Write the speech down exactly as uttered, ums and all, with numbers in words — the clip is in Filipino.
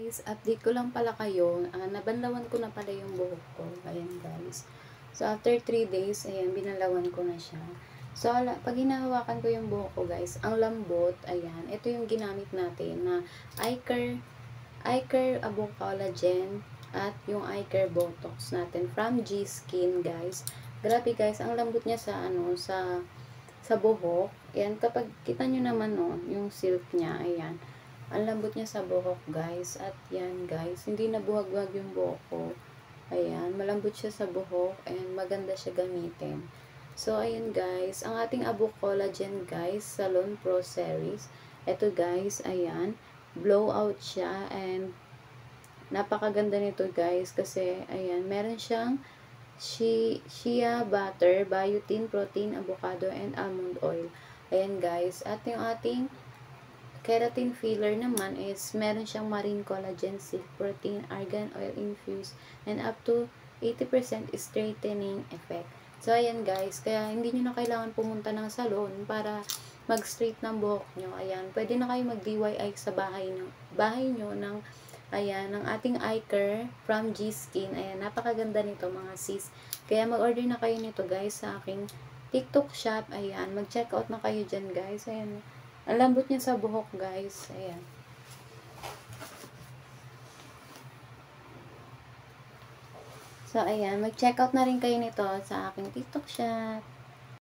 Guys, update ko lang pala kayo, ah, nabanlawan ko na pala yung buhok ko, ayan guys. So, after three days, ayan, binalawan ko na siya. So, ala, pag hinahawakan ko yung buhok ko guys, ang lambot, ayan, ito yung ginamit natin na iCare, iCare Abo Collagen at yung iCare Botox natin from G-Skin guys. Grabe guys, ang lambot niya sa ano, sa sa buhok. Ayan, kapag kita nyo naman no, yung silk niya, ayan. Ang lambot niya sa buhok, guys. At yan, guys. Hindi na buhag-buhag yung buhok ko. Ayan, malambot siya sa buhok and maganda siya gamitin. So, ayan, guys. Ang ating Abo Collagen, guys, Salon Pro Series. Ito, guys, ayan. Blowout siya and napakaganda nito, guys. Kasi, ayan, meron siyang shea butter, biotin, protein, avocado, and almond oil. Ayan, guys. At yung ating keratin filler naman is meron siyang marine collagen, silk protein, argan oil infused, and up to eighty percent straightening effect. So, ayan guys, kaya hindi nyo na kailangan pumunta ng salon para mag-straight ng buhok nyo. Ayan, pwede na kayo mag-D I Y sa bahay, ng, bahay nyo ng, ayan, ng ating iCare from G-Skin. Ayan, napakaganda nito mga sis. Kaya mag-order na kayo nito guys sa aking TikTok shop. Ayan, mag-check out na kayo dyan guys. Ayan, ang lambot niya sa buhok, guys. Ayan. So, ayan. Mag-check out na rin kayo nito sa aking TikTok shop.